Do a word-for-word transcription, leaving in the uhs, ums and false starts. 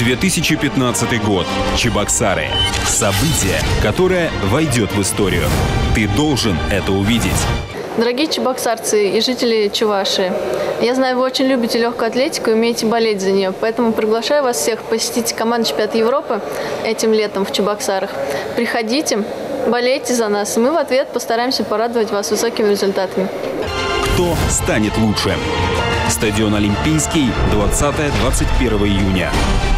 две тысячи пятнадцатый год. Чебоксары. Событие, которое войдет в историю. Ты должен это увидеть. Дорогие чебоксарцы и жители Чувашии, я знаю, вы очень любите легкую атлетику и умеете болеть за нее, поэтому приглашаю вас всех посетить команду чемпионата Европы этим летом в Чебоксарах. Приходите, болейте за нас, и мы в ответ постараемся порадовать вас высокими результатами. Кто станет лучше? Стадион Олимпийский, двадцатое — двадцать первое июня.